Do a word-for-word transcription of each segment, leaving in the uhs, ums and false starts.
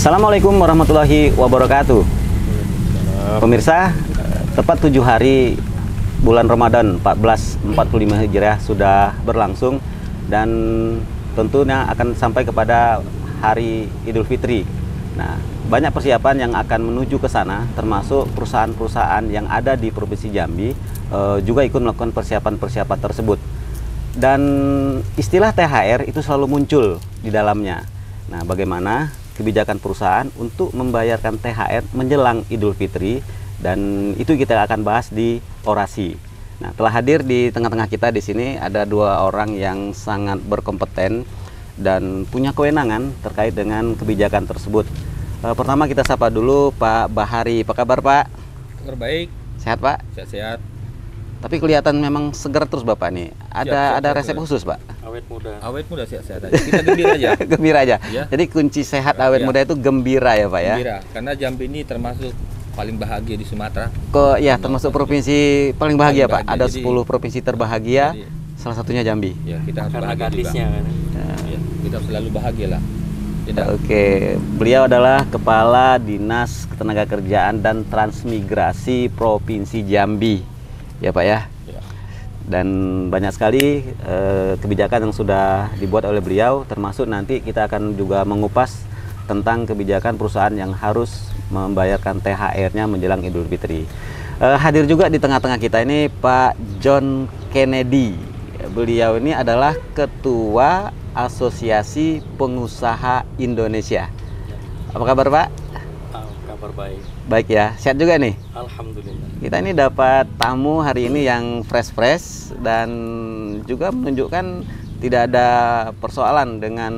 Assalamualaikum warahmatullahi wabarakatuh. Pemirsa, tepat tujuh hari bulan Ramadan seribu empat ratus empat puluh lima Hijriah sudah berlangsung dan tentunya akan sampai kepada hari Idul Fitri. Nah, banyak persiapan yang akan menuju ke sana, termasuk perusahaan-perusahaan yang ada di Provinsi Jambi eh, juga ikut melakukan persiapan-persiapan tersebut. Dan istilah T H R itu selalu muncul di dalamnya. Nah, bagaimana kebijakan perusahaan untuk membayarkan T H R menjelang Idul Fitri, dan itu kita akan bahas di orasi. Nah, telah hadir di tengah-tengah kita di sini ada dua orang yang sangat berkompeten dan punya kewenangan terkait dengan kebijakan tersebut. E, pertama kita sapa dulu Pak Bahari. Apa kabar, Pak? Kabar baik. Sehat, Pak? Sehat-sehat. Tapi kelihatan memang segar terus Bapak nih. Ada siap, siap, ada resep siap. khusus, Pak? Awet muda. Awet muda, sehat-sehat aja. Kita gembira aja. Gembira aja. Ya. Jadi kunci sehat awet ya. muda itu gembira ya, Pak ya? Gembira. Karena Jambi ini termasuk paling bahagia di Sumatera. Kok ya, termasuk provinsi paling bahagia, paling bahagia, Pak. Ada jadi, sepuluh provinsi terbahagia. Jadi, salah satunya Jambi. Ya, kita harus bahagia juga. Kan? Ya. Ya, kita selalu bahagia lah. Tidak. Oke, beliau adalah Kepala Dinas Ketenagakerjaan dan Transmigrasi Provinsi Jambi. Ya, Pak ya. Ya. Dan banyak sekali eh, kebijakan yang sudah dibuat oleh beliau, termasuk nanti kita akan juga mengupas tentang kebijakan perusahaan yang harus membayarkan T H R-nya menjelang Idul Fitri. Eh, hadir juga di tengah-tengah kita ini Pak John Kennedy. Beliau ini adalah Ketua Asosiasi Pengusaha Indonesia. Apa kabar, Pak? Kabar baik. Baik ya, sehat juga nih? Alhamdulillah. Kita ini dapat tamu hari ini yang fresh-fresh dan juga menunjukkan tidak ada persoalan dengan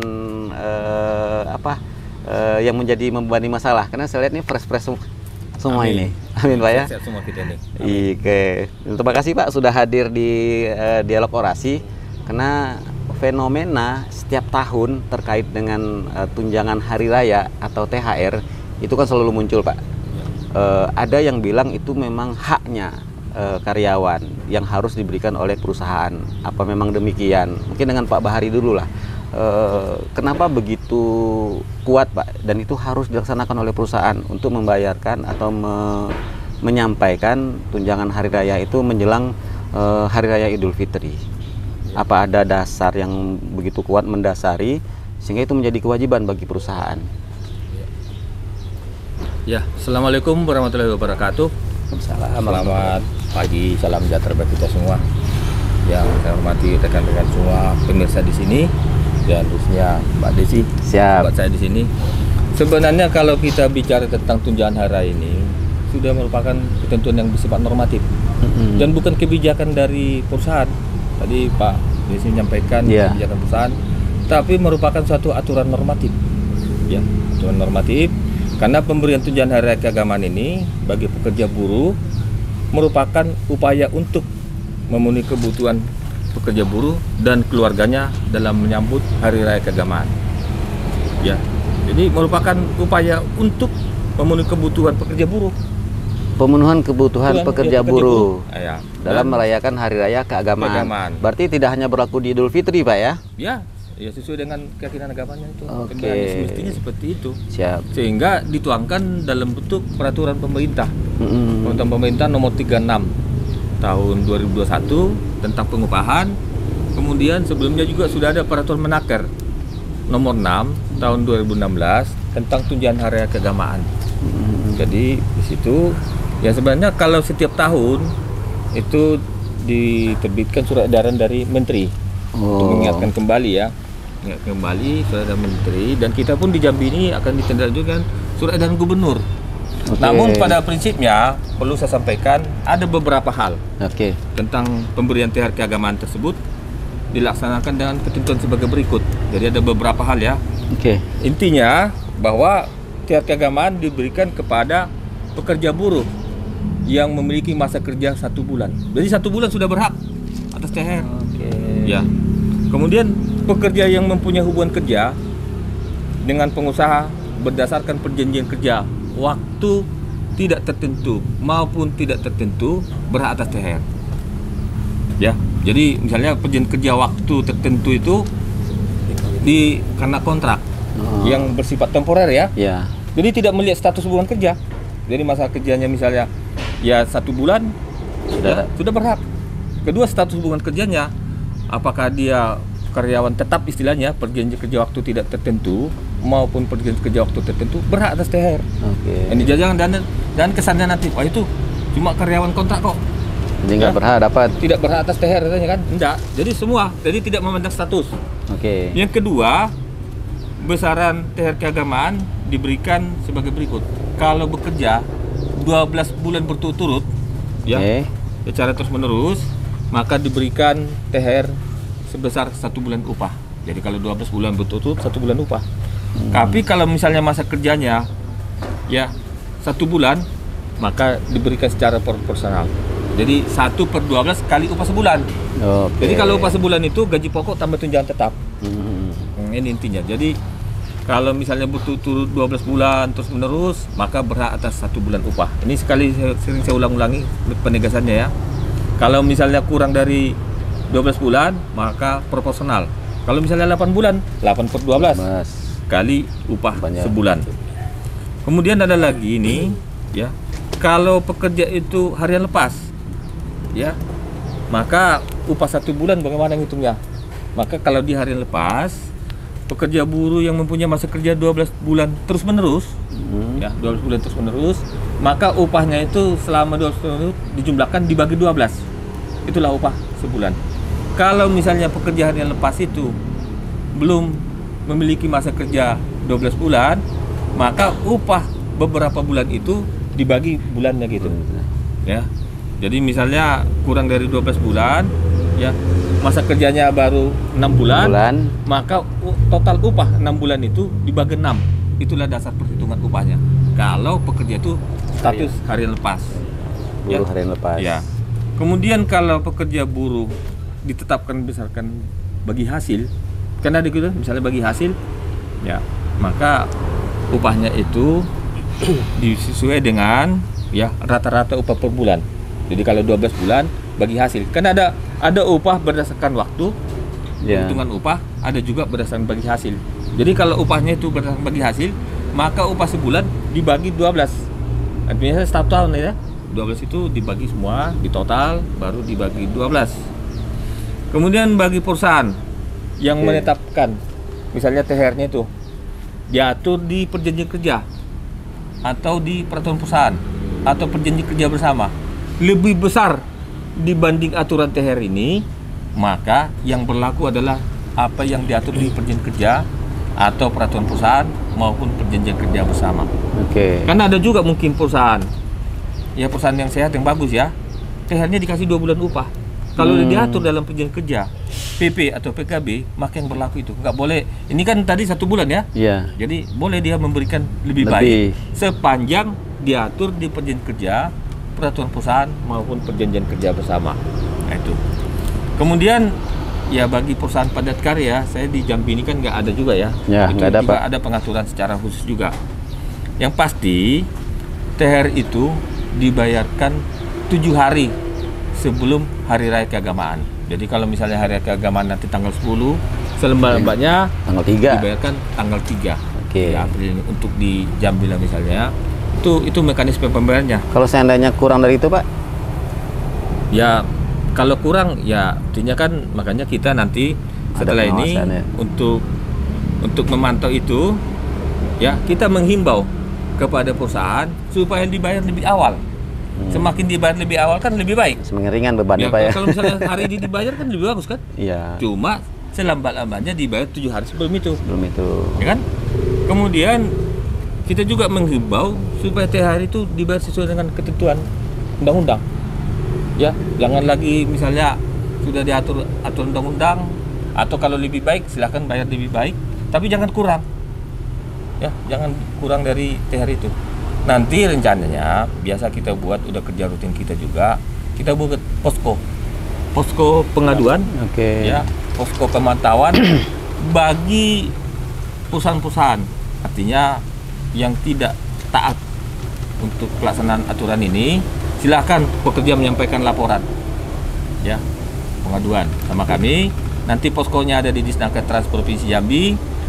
eh, apa eh, yang menjadi membebani masalah, karena saya lihat ini fresh-fresh semua. Amin. Ini. Amin, Pak ya. Sehat semua kita ini. Oke. Terima kasih Pak sudah hadir di uh, dialog orasi, karena fenomena setiap tahun terkait dengan uh, tunjangan hari raya atau T H R itu kan selalu muncul, Pak. Uh, ada yang bilang itu memang haknya uh, karyawan yang harus diberikan oleh perusahaan. Apa memang demikian? Mungkin dengan Pak Bahari dulu lah. Uh, kenapa begitu kuat, Pak? Dan itu harus dilaksanakan oleh perusahaan untuk membayarkan atau me menyampaikan tunjangan hari raya itu menjelang uh, hari raya Idul Fitri. Apa ada dasar yang begitu kuat mendasari sehingga itu menjadi kewajiban bagi perusahaan? Ya, Assalamualaikum warahmatullahi wabarakatuh. Selamat pagi, salam sejahtera bagi kita semua. Yang saya hormati rekan-rekan semua pemirsa di sini dan khususnya Mbak Desi. Siap. Buat saya di sini. Sebenarnya kalau kita bicara tentang tunjangan hari raya ini sudah merupakan ketentuan yang bersifat normatif mm-hmm. dan bukan kebijakan dari perusahaan. Tadi Pak Desi menyampaikan yeah. kebijakan perusahaan, tapi merupakan suatu aturan normatif. Ya, aturan normatif. Karena pemberian tunjangan hari raya keagamaan ini bagi pekerja buruh merupakan upaya untuk memenuhi kebutuhan pekerja buruh dan keluarganya dalam menyambut hari raya keagamaan. Ya, jadi merupakan upaya untuk memenuhi kebutuhan pekerja buruh. Pemenuhan kebutuhan Tuhan, pekerja, ya, pekerja buruh, buruh. Ya, dalam merayakan hari raya keagamaan. keagamaan. Berarti tidak hanya berlaku di Idul Fitri, Pak ya? Ya. Ya, sesuai dengan keyakinan agamanya itu. Oke. Okay. Semestinya seperti itu. Siap. Sehingga dituangkan dalam bentuk peraturan pemerintah. Mm-hmm. Peraturan pemerintah nomor tiga puluh enam tahun dua ribu dua puluh satu tentang pengupahan. Kemudian sebelumnya juga sudah ada peraturan Menaker nomor enam tahun dua ribu enam belas tentang tunjangan hari raya keagamaan. Mm-hmm. Jadi di situ ya sebenarnya kalau setiap tahun itu diterbitkan surat edaran dari menteri. Oh. Untuk mengingatkan kembali ya, mengingatkan kembali surat edaran menteri, dan kita pun di Jambi ini akan ditindaklanjutkan surat edaran gubernur. Okay. Namun pada prinsipnya perlu saya sampaikan ada beberapa hal okay. tentang pemberian T H R keagamaan tersebut dilaksanakan dengan ketentuan sebagai berikut. Jadi ada beberapa hal ya. Okay. Intinya bahwa T H R keagamaan diberikan kepada pekerja buruh yang memiliki masa kerja satu bulan. Jadi satu bulan sudah berhak atas T H R. Okay. Ya. Kemudian pekerja yang mempunyai hubungan kerja dengan pengusaha berdasarkan perjanjian kerja waktu tidak tertentu maupun tidak tertentu berhak atas T H R. Ya. Jadi misalnya perjanjian kerja waktu tertentu itu di karena kontrak Oh. yang bersifat temporer ya. Ya. Jadi tidak melihat status hubungan kerja. Jadi masa kerjanya misalnya ya satu bulan Sudah. ya, sudah berhak. Kedua, status hubungan kerjanya apakah dia karyawan tetap istilahnya, perjanjian kerja waktu tidak tertentu maupun perjanjian kerja waktu tertentu, berhak atas T H R. Oke. Ini jangan dan dan kesannya nanti, wah itu cuma karyawan kontrak kok. Jadi nggak Ya. berhak dapat. Tidak berhak atas T H R katanya kan? Enggak. Jadi semua, jadi tidak memandang status. Oke. Yang kedua, besaran T H R keagamaan diberikan sebagai berikut. Kalau bekerja dua belas bulan berturut-turut ya, Oke. secara terus-menerus, maka diberikan T H R sebesar satu bulan upah. Jadi kalau dua belas bulan berturut-turut satu bulan upah. Hmm. Tapi kalau misalnya masa kerjanya ya satu bulan, maka diberikan secara proporsional. Jadi satu per dua belas kali upah sebulan. Oke. Jadi kalau upah sebulan itu gaji pokok tambah tunjangan tetap. Hmm. Hmm, ini intinya. Jadi kalau misalnya berturut-turut dua belas bulan terus menerus, maka berhak atas satu bulan upah. Ini sekali saya- sering saya ulang-ulangi penegasannya ya. Kalau misalnya kurang dari dua belas bulan, maka proporsional. Kalau misalnya delapan bulan, delapan per dua belas Mas. kali upah Banyak. sebulan. Kemudian ada lagi ini ya. Kalau pekerja itu harian lepas ya, maka upah satu bulan bagaimana ngitungnya? Maka kalau di harian lepas, pekerja buruh yang mempunyai masa kerja dua belas bulan terus menerus Hmm. ya, dua belas bulan terus menerus, maka upahnya itu selama dua belas bulan dijumlahkan dibagi dua belas. Itulah upah sebulan. Kalau misalnya pekerja harian lepas itu belum memiliki masa kerja dua belas bulan, maka upah beberapa bulan itu dibagi bulannya gitu. Ya. Jadi misalnya kurang dari dua belas bulan ya, masa kerjanya baru enam bulan, Bulan. maka u- total upah enam bulan itu dibagi enam. Itulah dasar perhitungan upahnya. Kalau pekerja itu status harian lepas. Buruh harian lepas. Ya. Kemudian kalau pekerja buruh ditetapkan berdasarkan bagi hasil, kan ada gitu, misalnya bagi hasil, ya, maka upahnya itu disesuai dengan ya rata-rata upah per bulan. Jadi kalau dua belas bulan bagi hasil, kan ada ada upah berdasarkan waktu, Ya. hitungan upah, ada juga berdasarkan bagi hasil. Jadi kalau upahnya itu berdasarkan bagi hasil, maka upah sebulan dibagi dua belas. Artinya setiap tahun ya, dua belas itu dibagi semua, di total baru dibagi dua belas. Kemudian bagi perusahaan yang Oke. menetapkan misalnya T H R-nya itu diatur di perjanjian kerja atau di peraturan perusahaan atau perjanjian kerja bersama lebih besar dibanding aturan T H R ini, maka yang berlaku adalah apa yang diatur di perjanjian kerja atau peraturan perusahaan maupun perjanjian kerja bersama. Oke. Karena ada juga mungkin perusahaan, ya perusahaan yang sehat yang bagus ya, T H R-nya dikasih dua bulan upah. Kalau Hmm. diatur dalam perjanjian kerja P P atau P K B, maka yang berlaku itu nggak boleh. Ini kan tadi satu bulan ya. Iya. Jadi boleh dia memberikan lebih, Lebih. baik sepanjang diatur di perjanjian kerja, peraturan perusahaan maupun perjanjian kerja bersama. Nah, itu. Kemudian ya bagi perusahaan padat karya, saya di Jambi ini kan nggak ada juga ya. Ya, itu nggak ada, juga Pak. ada pengaturan secara khusus juga. Yang pasti T H R itu dibayarkan tujuh hari sebelum hari raya keagamaan. Jadi kalau misalnya hari raya keagamaan nanti tanggal sepuluh, selembar-lembarnya Tanggal tiga. dibayarkan tanggal tiga. Oke. tiga April ini untuk di Jambi lah misalnya. Itu itu mekanisme pembayarannya. Kalau seandainya kurang dari itu, Pak? Ya kalau kurang ya artinya kan makanya kita nanti Ada setelah ini pengawasannya. untuk untuk memantau itu ya kita menghimbau kepada perusahaan supaya dibayar lebih awal. Hmm. Semakin dibayar lebih awal kan lebih baik. Semakin ringan bebannya, Ya, Pak ya. kalau misalnya hari ini dibayar kan lebih bagus kan? Iya. Cuma selambat-lambatnya dibayar tujuh hari sebelum itu, Belum itu. ya kan? Kemudian kita juga menghimbau supaya T H R itu dibayar sesuai dengan ketentuan undang-undang. Ya, jangan lagi misalnya sudah diatur aturan undang-undang atau kalau lebih baik silahkan bayar lebih baik, tapi jangan kurang. Ya, jangan kurang dari T H R itu. Nanti rencananya biasa kita buat udah kerja rutin kita juga, kita buat posko. Posko pengaduan Oke. ya, posko pemantauan bagi perusahaan-perusahaan, artinya yang tidak taat untuk pelaksanaan aturan ini, silakan pekerja menyampaikan laporan ya, pengaduan sama kami. Nanti poskonya ada di Disnaker Trans Provinsi Jambi,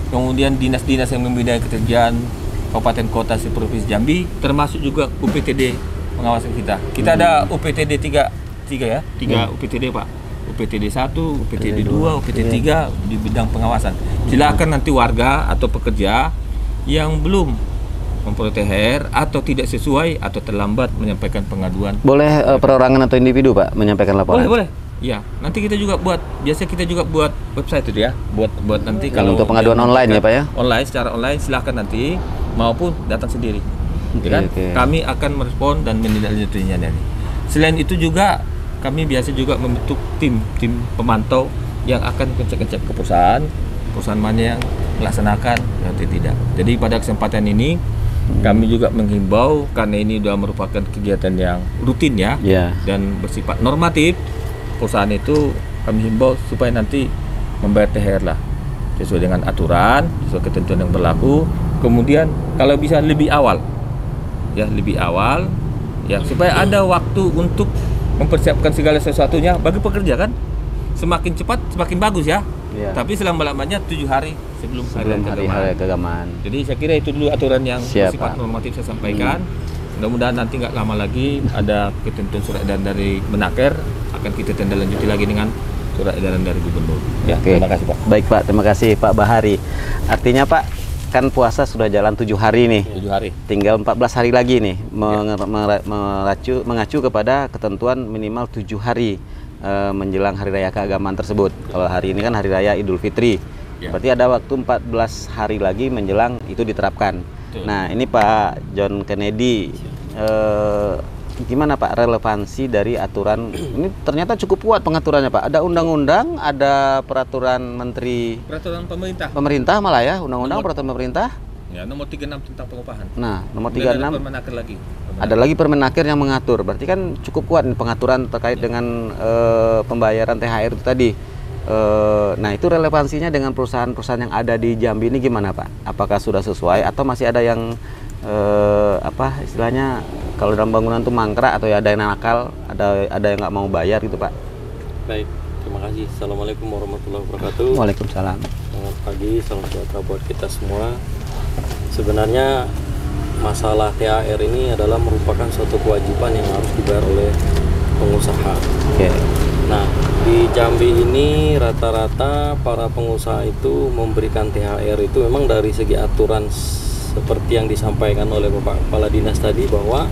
kemudian dinas-dinas yang membidai kerjaan kabupaten kota di Provinsi Jambi, termasuk juga U P T D pengawasan kita. Kita hmm. ada U P T D tiga, tiga ya, tiga hmm. U P T D Pak. U P T D satu, U P T D dua, U P T D tiga di bidang pengawasan. Silakan nanti warga atau pekerja yang belum memperoleh T H R atau tidak sesuai atau terlambat menyampaikan pengaduan. Boleh uh, perorangan atau individu Pak menyampaikan laporan? Boleh, boleh. Ya, nanti kita juga buat, biasa kita juga buat website itu ya, buat buat nanti yang kalau untuk pengaduan online ya Pak ya? Online, secara online silakan nanti maupun datang sendiri. Okay, kan? okay. Kami akan merespon dan menindaklanjutinya nanti. Selain itu juga kami biasa juga membentuk tim tim pemantau yang akan ngecek-ngecek ke perusahaan, perusahaan mana yang melaksanakan atau tidak. Jadi pada kesempatan ini hmm. kami juga menghimbau karena ini sudah merupakan kegiatan yang rutin ya yeah. dan bersifat normatif. Perusahaan itu kami himbau supaya nanti membayar T H R lah sesuai dengan aturan, sesuai ketentuan yang berlaku. Kemudian kalau bisa lebih awal, ya lebih awal, ya supaya ada waktu untuk mempersiapkan segala sesuatunya bagi pekerja kan. Semakin cepat semakin bagus ya. Ya. Tapi selama-lamanya tujuh hari sebelum, sebelum hari hari keagamaan. Jadi saya kira itu dulu aturan yang Siap, bersifat Pak. normatif saya sampaikan. Hmm. Mudah-mudahan nanti nggak lama lagi ada ketentuan surat edaran dari Menaker, akan kita tindaklanjuti lagi dengan surat edaran dari Gubernur. Ya, Oke. Terima kasih Pak. Baik Pak, terima kasih Pak Bahari. Artinya Pak, kan puasa sudah jalan tujuh hari nih. Tujuh hari. Tinggal empat belas hari lagi nih, ya. mengacu, mengacu kepada ketentuan minimal tujuh hari e, menjelang hari raya keagamaan tersebut. Ya. Kalau hari ini kan hari raya Idul Fitri, ya. Berarti ada waktu empat belas hari lagi menjelang itu diterapkan. Betul. Nah ini Pak John Kennedy, e, gimana Pak relevansi dari aturan ini? Ternyata cukup kuat pengaturannya Pak. Ada undang-undang, ada peraturan menteri, peraturan pemerintah. Pemerintah malah ya, undang-undang peraturan pemerintah. Ya, nomor tiga puluh enam tentang pengupahan. Nah, nomor tiga puluh enam. Ada Permenaker lagi. Permenaker. Ada lagi Permenaker yang mengatur. Berarti kan cukup kuat nih pengaturan terkait ya. dengan e, pembayaran T H R itu tadi. E, nah, itu relevansinya dengan perusahaan-perusahaan yang ada di Jambi ini gimana Pak? Apakah sudah sesuai atau masih ada yang Eh, apa istilahnya kalau dalam bangunan tuh mangkrak atau ya ada yang nakal, ada ada yang nggak mau bayar gitu Pak? Baik, terima kasih. Assalamualaikum warahmatullahi wabarakatuh. Waalaikumsalam. Selamat pagi, salam sejahtera buat kita semua. Sebenarnya masalah T H R ini adalah merupakan suatu kewajiban yang harus dibayar oleh pengusaha. Oke. Okay. Nah, di Jambi ini rata-rata para pengusaha itu memberikan T H R itu memang dari segi aturan seperti yang disampaikan oleh Bapak Kepala Dinas tadi, bahwa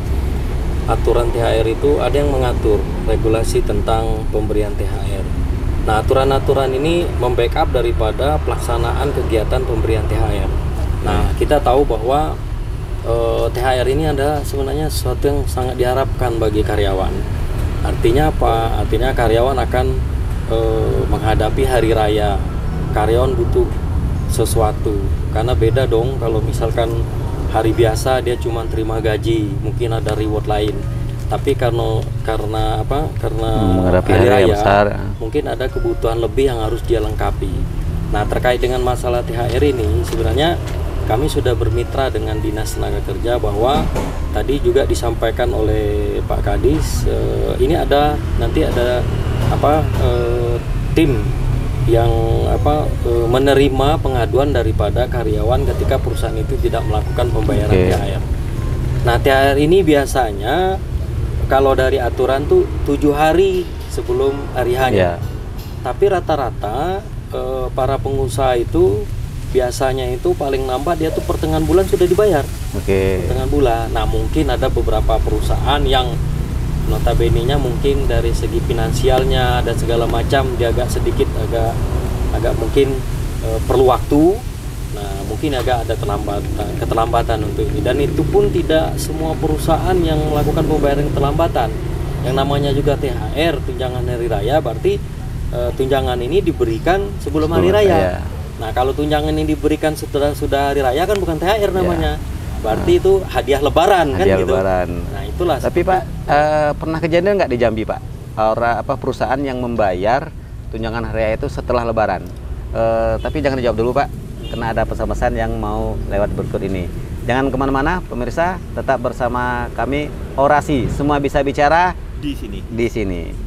aturan T H R itu ada yang mengatur regulasi tentang pemberian T H R. Nah, aturan-aturan ini membackup daripada pelaksanaan kegiatan pemberian T H R. Nah, kita tahu bahwa e, T H R ini ada sebenarnya sesuatu yang sangat diharapkan bagi karyawan. Artinya apa? Artinya karyawan akan e, menghadapi hari raya. Karyawan butuh sesuatu, karena beda dong kalau misalkan hari biasa dia cuma terima gaji, mungkin ada reward lain, tapi karena karena apa karena menghadapi hari hari raya besar, mungkin ada kebutuhan lebih yang harus dia lengkapi. Nah, terkait dengan masalah T H R ini sebenarnya kami sudah bermitra dengan Dinas Tenaga Kerja, bahwa tadi juga disampaikan oleh Pak Kadis, eh, ini ada nanti ada apa eh, tim yang apa e, menerima pengaduan daripada karyawan ketika perusahaan itu tidak melakukan pembayaran okay. T H R. Nah, T H R ini biasanya kalau dari aturan tuh tujuh hari sebelum hari H-nya. Yeah. Tapi rata-rata e, para pengusaha itu biasanya itu paling lambat dia tuh pertengahan bulan sudah dibayar. Oke. Okay. Pertengahan bulan. Nah, mungkin ada beberapa perusahaan yang notabene-nya mungkin dari segi finansialnya dan segala macam dia agak sedikit agak agak mungkin e, perlu waktu. Nah, mungkin agak ada terlambatan, keterlambatan untuk ini, dan itu pun tidak semua perusahaan yang melakukan pembayaran keterlambatan. Yang namanya juga T H R, tunjangan hari raya, berarti e, tunjangan ini diberikan sebelum hari raya. Nah, kalau tunjangan ini diberikan setelah sudah hari raya kan bukan T H R namanya. Ya. Berarti itu hadiah lebaran, hadiah kan gitu. Lebaran. Nah, itulah. Tapi Pak, eh, pernah kejadian nggak di Jambi Pak? Orang apa perusahaan yang membayar tunjangan hari raya itu setelah lebaran? Eh, tapi jangan dijawab dulu Pak, karena ada pesan-pesan yang mau lewat berikut ini. Jangan kemana-mana, pemirsa, tetap bersama kami. Orasi, semua bisa bicara di sini. Di sini.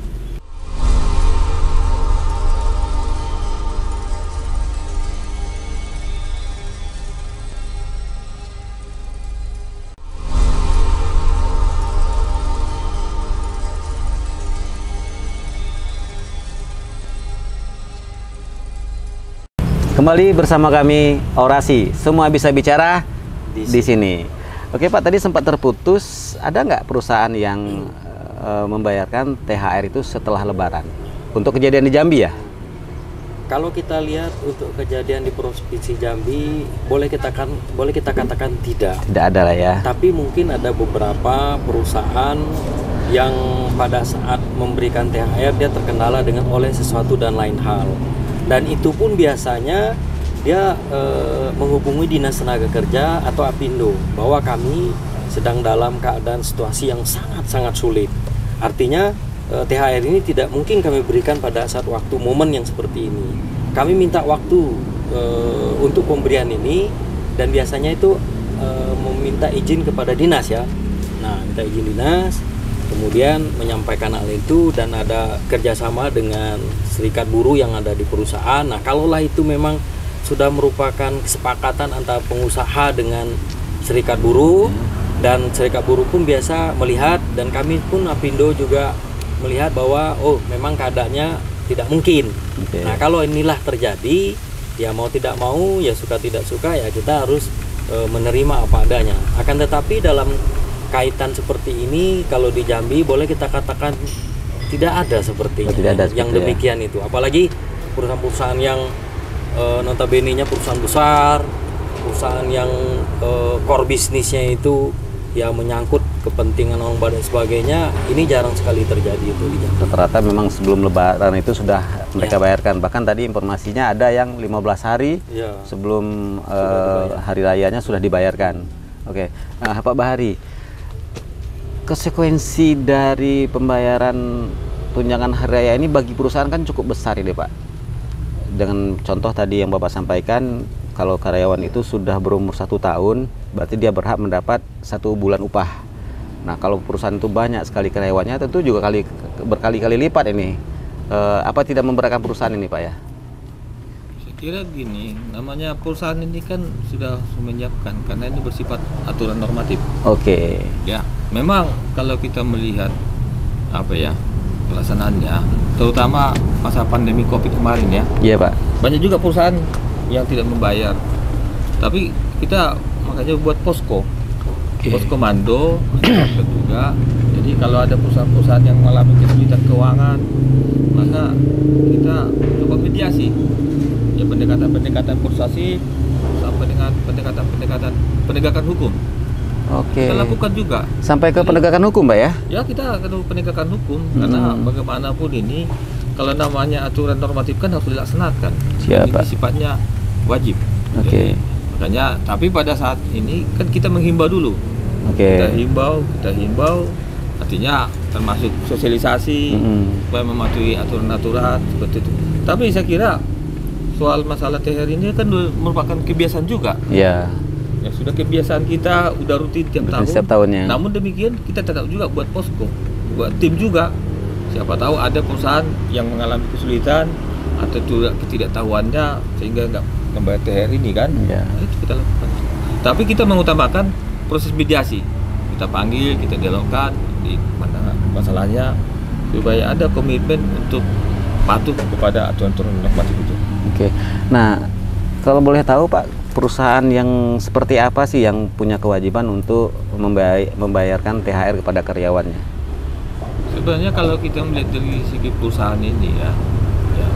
Kembali bersama kami Orasi, semua bisa bicara di, di sini. Oke Pak, tadi sempat terputus, ada nggak perusahaan yang uh, membayarkan T H R itu setelah Lebaran? Untuk kejadian di Jambi ya? Kalau kita lihat untuk kejadian di Provinsi Jambi, boleh kita kan, boleh kita katakan tidak. Tidak ada lah ya. Tapi mungkin ada beberapa perusahaan yang pada saat memberikan T H R dia terkendala dengan oleh sesuatu dan lain hal. Dan itu pun biasanya dia e, menghubungi Dinas Tenaga Kerja atau Apindo bahwa kami sedang dalam keadaan situasi yang sangat-sangat sulit. Artinya e, T H R ini tidak mungkin kami berikan pada saat waktu momen yang seperti ini. Kami minta waktu e, untuk pemberian ini, dan biasanya itu e, meminta izin kepada dinas ya. Nah, minta izin dinas, kemudian menyampaikan hal itu, dan ada kerjasama dengan serikat buruh yang ada di perusahaan. Nah, kalaulah itu memang sudah merupakan kesepakatan antara pengusaha dengan serikat buruh, dan serikat buruh pun biasa melihat, dan kami pun Apindo juga melihat bahwa oh memang keadaannya tidak mungkin. Okay. Nah, kalau inilah terjadi, ya mau tidak mau, ya suka tidak suka, ya kita harus e, menerima apa adanya. Akan tetapi dalam kaitan seperti ini, kalau di Jambi boleh kita katakan tidak ada sepertinya oh, tidak ada yang seperti demikian ya. Itu apalagi perusahaan-perusahaan yang e, notabene-nya perusahaan besar, perusahaan yang e, core bisnisnya itu ya menyangkut kepentingan orang badan sebagainya, ini jarang sekali terjadi itu di Jambi. Rata-rata memang sebelum Lebaran itu sudah mereka ya. bayarkan, bahkan tadi informasinya ada yang lima belas hari ya. sebelum e, hari rayanya sudah dibayarkan. Oke, nah, Pak Bahari, konsekuensi dari pembayaran tunjangan hari raya ini bagi perusahaan kan cukup besar ini Pak. Dengan contoh tadi yang Bapak sampaikan, kalau karyawan itu sudah berumur satu tahun, berarti dia berhak mendapat satu bulan upah. Nah, kalau perusahaan itu banyak sekali karyawannya, tentu juga kali berkali-kali lipat ini. E, apa tidak memberatkan perusahaan ini Pak ya? Saya kira gini, namanya perusahaan ini kan sudah menyiapkan, karena ini bersifat aturan normatif. Oke. Ya, memang kalau kita melihat apa ya pelaksanaannya, terutama masa pandemi Covid kemarin ya. Iya Pak. Banyak juga perusahaan yang tidak membayar, tapi kita makanya buat posko, okay. posko mando juga. Jadi kalau ada perusahaan-perusahaan yang mengalami kesulitan keuangan, maka kita coba mediasi, ya pendekatan-pendekatan persuasif sampai dengan pendekatan-pendekatan penegakan hukum. Oke. Kita lakukan juga sampai ke penegakan hukum, Pak ya? Ya, kita akan penegakan hukum hmm. karena bagaimanapun ini kalau namanya aturan normatif kan harus dilaksanakan. Siapa? Ini sifatnya wajib. Oke. Okay. Makanya, tapi pada saat ini kan kita menghimbau dulu. Oke. Okay. Kita himbau, kita himbau, artinya termasuk sosialisasi hmm. supaya mematuhi aturan-aturan seperti itu. Tapi saya kira soal masalah T H R ini kan merupakan kebiasaan juga. Iya. Yeah. Ya sudah kebiasaan kita, udah rutin tiap tahun. Setiap tahunnya. Namun demikian kita tetap juga buat posko, buat tim juga. Siapa tahu ada perusahaan yang mengalami kesulitan atau juga ketidaktahuannya sehingga nggak membayar T H R ini kan. Ya. Nah, itu kita lakukan. Tapi kita mengutamakan proses mediasi. Kita panggil, kita dialogkan di mana masalahnya supaya ada komitmen untuk patuh kepada aturan-aturan normatif itu. Oke. Nah, kalau boleh tahu Pak, perusahaan yang seperti apa sih yang punya kewajiban untuk membay membayarkan T H R kepada karyawannya? Sebenarnya kalau kita melihat dari segi perusahaan ini ya, ya,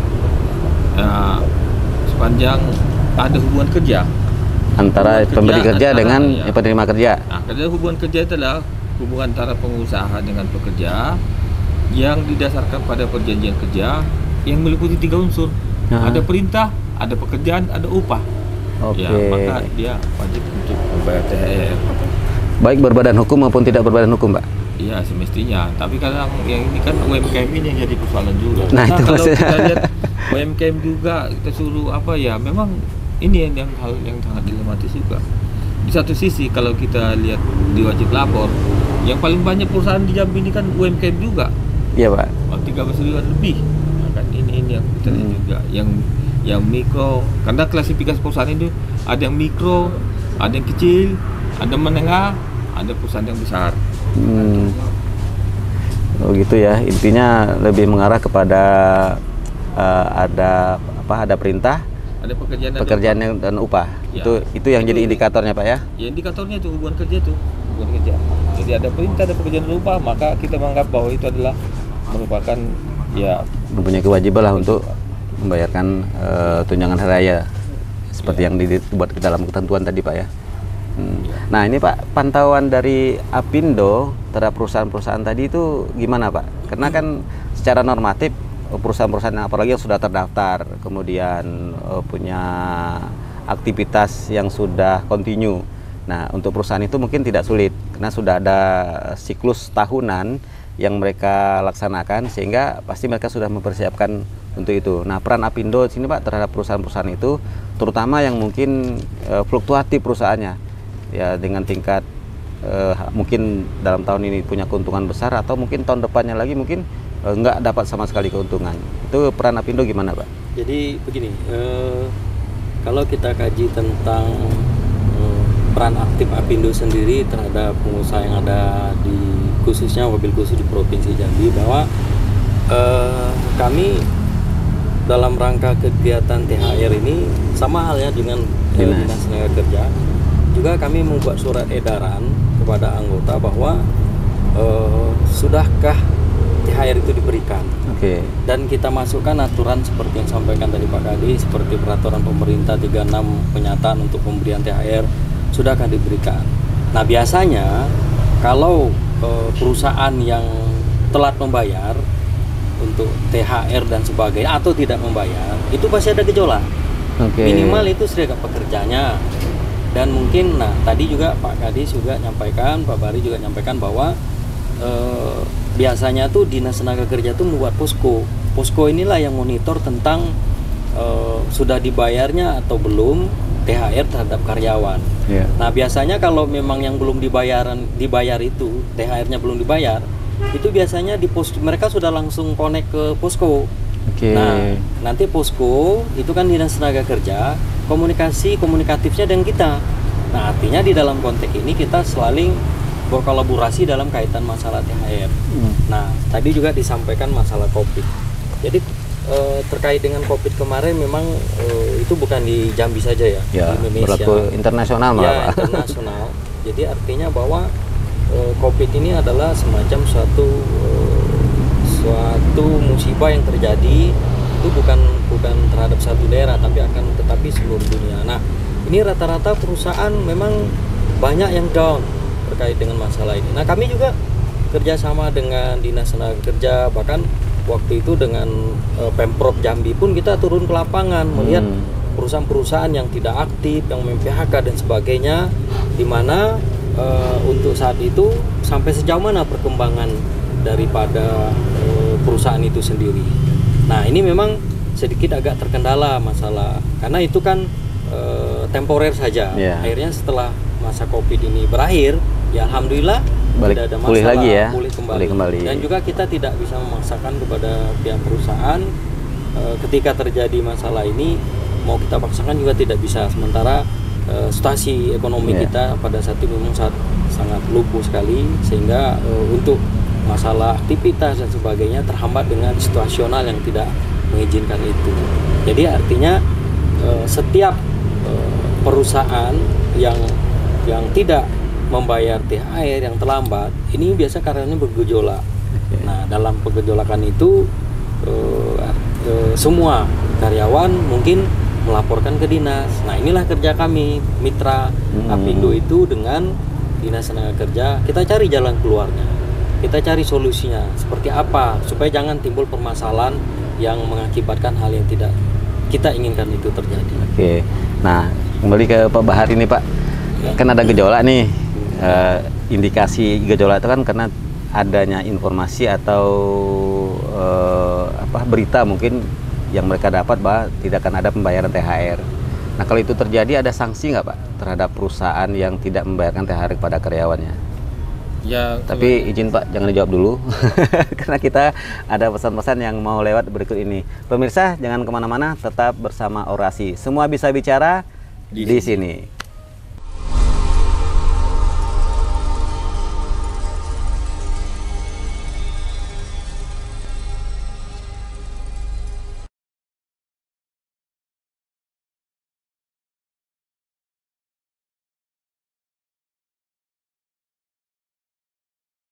ya sepanjang ada hubungan kerja antara hubungan pemberi kerja, kerja antara, dengan ya, penerima kerja. Nah, karena hubungan kerja itu adalah hubungan antara pengusaha dengan pekerja yang didasarkan pada perjanjian kerja yang meliputi tiga unsur. Nah. Ada perintah, ada pekerjaan, ada upah. Oke. Ya, maka dia wajib untuk membayar T H R. Baik berbadan hukum maupun tidak berbadan hukum, Pak? Iya, semestinya. Tapi kadang yang ini kan U M K M ini yang jadi persoalan juga. Nah, nah itu kalau maksudnya. kita lihat U M K M juga kita suruh apa ya, memang ini yang, yang hal yang sangat dilematis juga. Di satu sisi kalau kita lihat di wajib lapor, yang paling banyak perusahaan di Jambi ini kan U M K M juga. Iya, Pak. tiga belas ribuan lebih. Nah, kan ini ini yang kita lihat hmm. juga. Yang yang mikro, karena klasifikasi perusahaan itu ada yang mikro, ada yang kecil, ada menengah, ada perusahaan yang besar. Hmm. Oh gitu ya, intinya lebih mengarah kepada uh, ada apa ada perintah, Ada pekerjaan dan pekerjaan upah. yang dan upah. Ya. Itu itu yang Itu- jadi indikatornya Pak ya. Ya indikatornya itu hubungan kerja tuh, hubungan kerja. Jadi ada perintah, ada pekerjaan dan upah, maka kita menganggap bahwa itu adalah merupakan ya Mempunyai kewajiban lah untuk membayarkan eh, tunjangan hari raya seperti yang dibuat ke dalam ketentuan tadi Pak ya. Hmm. Nah ini Pak, pantauan dari Apindo terhadap perusahaan-perusahaan tadi itu gimana Pak? Karena kan secara normatif perusahaan-perusahaan yang apalagi yang sudah terdaftar, kemudian eh, punya aktivitas yang sudah kontinu. Nah untuk perusahaan itu mungkin tidak sulit karena sudah ada siklus tahunan yang mereka laksanakan sehingga pasti mereka sudah mempersiapkan untuk itu. Nah peran Apindo di sini Pak terhadap perusahaan-perusahaan itu, terutama yang mungkin eh, fluktuatif perusahaannya, ya dengan tingkat eh, mungkin dalam tahun ini punya keuntungan besar atau mungkin tahun depannya lagi mungkin eh, nggak dapat sama sekali keuntungan. Itu peran Apindo gimana Pak? Jadi begini, eh, kalau kita kaji tentang eh, peran aktif Apindo sendiri terhadap pengusaha yang ada di khususnya mobil khusus di Provinsi Jambi, bahwa eh, kami dalam rangka kegiatan T H R ini sama halnya dengan eh, Dinas. Dinas Tenaga Kerja, juga kami membuat surat edaran kepada anggota bahwa eh, sudahkah T H R itu diberikan. Oke. Dan kita masukkan aturan seperti yang sampaikan tadi Pak Kadi, seperti peraturan pemerintah tiga puluh enam penyataan untuk pemberian T H R sudahkah diberikan. Nah biasanya kalau eh, perusahaan yang telat membayar untuk T H R dan sebagainya atau tidak membayar, itu pasti ada gejolak. Oke. Minimal itu serikat pekerjanya. Dan mungkin, nah tadi juga Pak Kadis juga nyampaikan, Pak Bari juga nyampaikan bahwa eh, biasanya tuh Dinas Tenaga Kerja tuh membuat posko. Posko inilah yang monitor tentang eh, sudah dibayarnya atau belum T H R terhadap karyawan. Iya. Nah biasanya kalau memang yang belum dibayaran dibayar itu T H R-nya belum dibayar, itu biasanya di pos mereka sudah langsung connect ke posko. Oke. Nah, nanti posko itu kan Dinas Tenaga Kerja, komunikasi komunikatifnya dengan kita. Nah, artinya di dalam konteks ini kita selalu berkolaborasi dalam kaitan masalah T H R. Hmm. Nah, tadi juga disampaikan masalah Covid. Jadi eh, terkait dengan Covid kemarin memang eh, itu bukan di Jambi saja ya, Ya, di Indonesia. berlaku internasional malah Ya, Pak. internasional. Jadi artinya bahwa eh, Covid ini adalah semacam suatu eh, suatu musibah yang terjadi, itu bukan bukan terhadap satu daerah tapi akan tetapi seluruh dunia. Nah, ini rata-rata perusahaan memang banyak yang down terkait dengan masalah ini. Nah, kami juga kerjasama dengan Dinas Tenaga Kerja, bahkan waktu itu dengan eh, Pemprov Jambi pun kita turun ke lapangan melihat Hmm. perusahaan-perusahaan yang tidak aktif, yang mem-P H K dan sebagainya, di mana eh, untuk saat itu sampai sejauh mana perkembangan daripada eh, perusahaan itu sendiri. Nah, ini memang sedikit agak terkendala masalah karena itu kan eh, temporer saja. Yeah. Akhirnya setelah masa Covid ini berakhir, ya alhamdulillah Balik- tidak ada pulih masalah, lagi ya, pulih kembali. pulih kembali. Dan juga kita tidak bisa memaksakan kepada pihak perusahaan eh, ketika terjadi masalah ini, mau kita paksakan juga tidak bisa. Sementara eh, situasi ekonomi Yeah. kita pada saat itu memang saat, sangat lumpuh sekali, sehingga eh, untuk masalah aktivitas dan sebagainya terhambat dengan situasional yang tidak mengizinkan itu. Jadi artinya eh, setiap eh, perusahaan yang yang tidak membayar T H R yang terlambat, ini biasa karyawannya bergejolak. Oke. Nah, dalam pergejolakan itu eh, eh, semua karyawan mungkin melaporkan ke dinas. Nah, inilah kerja kami mitra Hmm. Apindo itu dengan Dinas Tenaga Kerja. Kita cari jalan keluarnya. Kita cari solusinya seperti apa supaya jangan timbul permasalahan yang mengakibatkan hal yang tidak kita inginkan itu terjadi. Oke. Nah, kembali ke Pak Bahar ini Pak. Kan ada gejolak nih. Eh, indikasi gejolak itu kan karena adanya informasi atau eh, apa berita mungkin yang mereka dapat bahwa tidak akan ada pembayaran T H R. Nah, kalau itu terjadi ada sanksi nggak Pak terhadap perusahaan yang tidak membayarkan T H R kepada karyawannya? Ya, Tapi izin Pak, jangan dijawab dulu karena kita ada pesan-pesan yang mau lewat berikut ini. Pemirsa, jangan kemana-mana, tetap bersama Orasi. Semua bisa bicara di, di sini.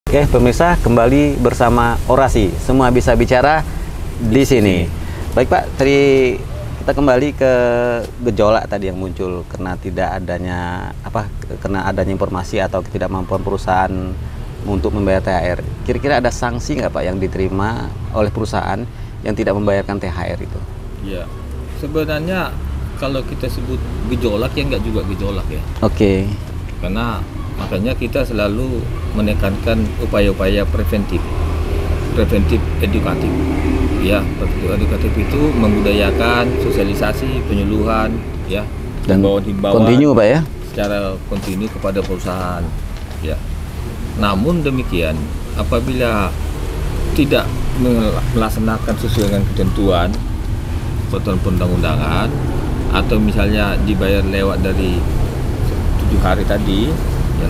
Oke, pemirsa, kembali bersama Orasi. Semua bisa bicara di sini. Baik Pak, tadi kita kembali ke gejolak tadi yang muncul karena tidak adanya apa karena adanya informasi atau ketidakmampuan perusahaan untuk membayar T H R. Kira-kira ada sanksi nggak Pak yang diterima oleh perusahaan yang tidak membayarkan T H R itu? Ya, sebenarnya kalau kita sebut gejolak ya nggak juga gejolak ya. Oke. Karena makanya kita selalu menekankan upaya-upaya preventif, preventif edukatif. Ya, preventif edukatif itu membudayakan sosialisasi, penyuluhan, ya, Dan himbauan-himbauan kontinu Pak ya? secara kontinu kepada perusahaan. Ya. Namun demikian, apabila tidak melaksanakan sesuai dengan ketentuan peraturan perundang-undangan atau misalnya dibayar lewat dari tujuh hari tadi, ya,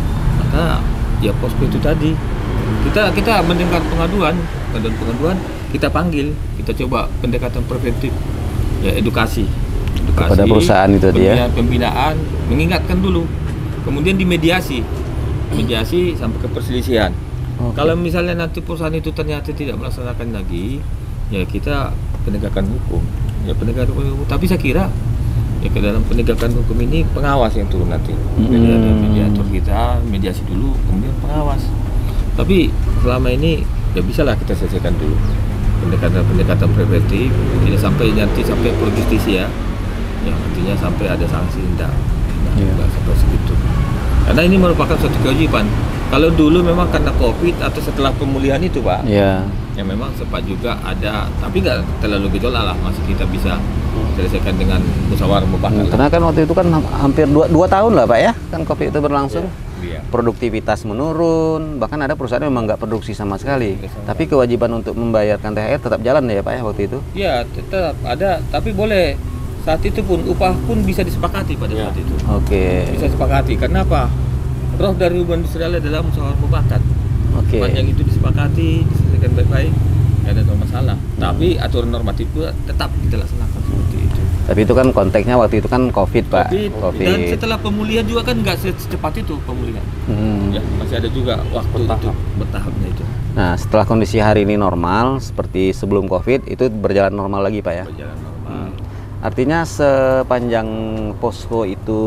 maka ya posko itu tadi kita kita mendengar pengaduan dan pengaduan kita panggil, kita coba pendekatan preventif, ya edukasi, edukasi kepada perusahaan itu dia. Pembinaan, pembinaan, mengingatkan dulu, kemudian dimediasi, mediasi sampai ke perselisihan. Oke. Kalau misalnya nanti perusahaan itu ternyata tidak melaksanakan lagi, ya kita penegakan hukum, ya penegakan hukum. Tapi saya kira ya ke dalam penegakan hukum ini pengawas yang turun nanti. Jadi Hmm. ada mediator kita, mediasi dulu, kemudian pengawas. Tapi selama ini ya bisalah kita selesaikan dulu pendekatan-pendekatan preventif, tidak sampai nanti sampai pro justisia, ya artinya sampai ada sanksi tidak, tidak Yeah. tidak sampai segitu. Karena ini merupakan suatu kewajiban. Kalau dulu memang karena COVID atau setelah pemulihan itu Pak, Ya. ya memang sempat juga ada, tapi nggak terlalu gejolak lah, masih kita bisa selesaikan dengan musyawarah mufakat. Karena kan waktu itu kan hampir dua, dua tahun lah Pak ya, kan COVID itu berlangsung. Iya. Produktivitas menurun, bahkan ada perusahaan yang memang nggak produksi sama sekali. Iya, sama. Tapi kewajiban untuk membayarkan T H R tetap jalan ya Pak ya waktu itu. Ya tetap ada, tapi boleh saat itu pun upah pun bisa disepakati pada Ya. saat itu. Oke. Bisa disepakati. Kenapa? Roh dari hubungan industrial adalah musyawarah mufakat. Oke. Yang itu disepakati, diselesaikan baik-baik, nggak ada masalah. Tapi aturan normatif itu tetap kita laksanakan seperti itu. Tapi itu kan konteksnya waktu itu kan COVID Pak. COVID. Dan setelah pemulihan juga kan nggak secepat itu pemulihan. Hmm. Ya, masih ada juga waktu Bertahap. untuk bertahapnya itu. Nah setelah kondisi hari ini normal seperti sebelum COVID itu berjalan normal lagi Pak ya. Berjalan normal. Artinya sepanjang posko itu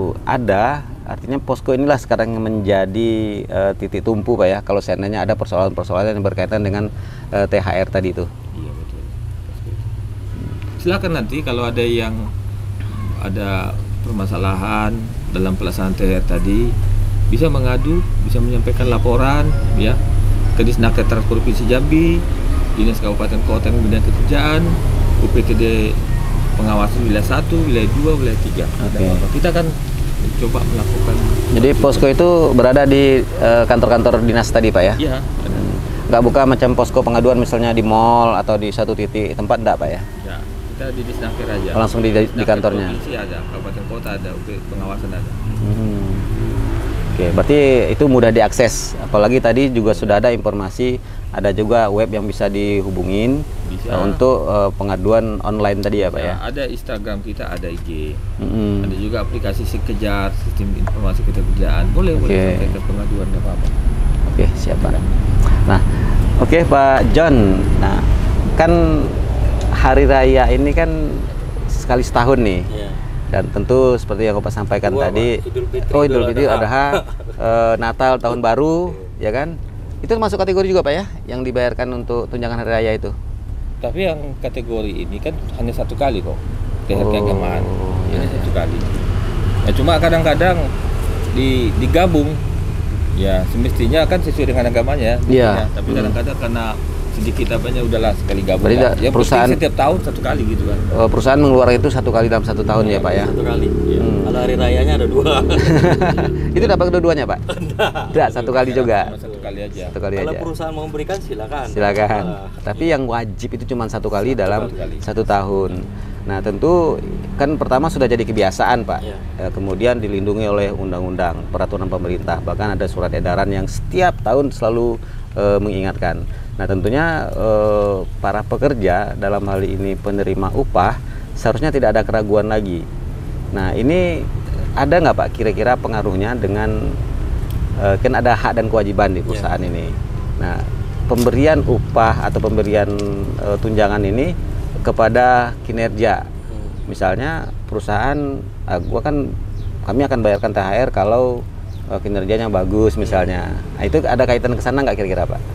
ada, artinya posko inilah sekarang yang menjadi uh, titik tumpu Pak ya. Kalau seandainya ada persoalan-persoalan yang berkaitan dengan uh, T H R tadi itu. Iya betul. Silakan nanti kalau ada yang ada permasalahan dalam pelaksanaan T H R tadi bisa mengadu, bisa menyampaikan laporan ya ke Disnaker Trans Provinsi Jambi, Dinas Kabupaten Kota dan Bidang Kerjaan, U P T D pengawasan wilayah satu, wilayah dua, wilayah tiga. Oke. Kita kan coba melakukan. Jadi posko itu berada di uh, kantor-kantor dinas tadi Pak ya? Iya. ada. Nggak buka macam posko pengaduan misalnya di mall atau di satu titik tempat enggak Pak ya? Ya, kita di Disnaker aja. Oh, langsung di- di Disnaker kantornya? Provinsi ada, Kabupaten Kota ada, U P pengawasan ada. Hmm. Oke, berarti itu mudah diakses. Apalagi tadi juga sudah ada informasi, ada juga web yang bisa dihubungin Bisa. uh, untuk uh, pengaduan online tadi ya Pak ya? Ya, ada Instagram kita, ada I G, Mm-mm. ada juga aplikasi Sikejar, sistem informasi keterkerjaan. Boleh, Oke. boleh sampaikan pengaduan, nggak apa-apa. Oke, siap Pak. Nah, oke Pak John. Nah, kan hari raya ini kan sekali setahun nih. Ya. Dan tentu seperti yang Bapak sampaikan Dua, tadi, Pak. Idul Fitri, oh Idul Idul Fitri, Adha. Adha, eh, Natal, Tahun Baru, ya kan? Itu masuk kategori juga Pak ya, yang dibayarkan untuk tunjangan hari raya itu. Tapi yang kategori ini kan hanya satu kali kok, T H R Oh, keagamaan, iya, hanya iya. satu kali. Ya cuma kadang-kadang di digabung, ya semestinya kan sesuai dengan agamanya. Iya. mestinya. Tapi Hmm. kadang-kadang karena sedikit apanya udahlah sekali gabung. Berarti lah. tidak- Ya perusahaan- perusahaan setiap tahun satu kali gitu kan. Eh, perusahaan mengeluarkan itu satu kali dalam satu tahun ya Pak ya. Satu kali. Iya. Hmm. Kalau hari rayanya ada dua. Itu dapat kedua-duanya Pak? Tidak, satu kali juga. Cuma satu kali aja. Satu kali Kalau aja. perusahaan mau memberikan silakan. Silakan. Nah, Tapi yang wajib itu cuma satu kali Satu dalam kali. satu tahun. Nah tentu kan pertama sudah jadi kebiasaan Pak. Iya. Eh, kemudian dilindungi oleh undang-undang, peraturan pemerintah. Bahkan ada surat edaran yang setiap tahun selalu eh, mengingatkan. Nah tentunya eh, para pekerja dalam hal ini penerima upah seharusnya tidak ada keraguan lagi. Nah ini ada nggak Pak kira-kira pengaruhnya dengan uh, kan ada hak dan kewajiban di perusahaan yeah. ini. Nah, pemberian upah atau pemberian uh, tunjangan ini kepada kinerja. Hmm. Misalnya perusahaan, uh, gua kan kami akan bayarkan T H R kalau uh, kinerjanya bagus misalnya. Nah, itu ada kaitan ke sana nggak kira-kira Pak?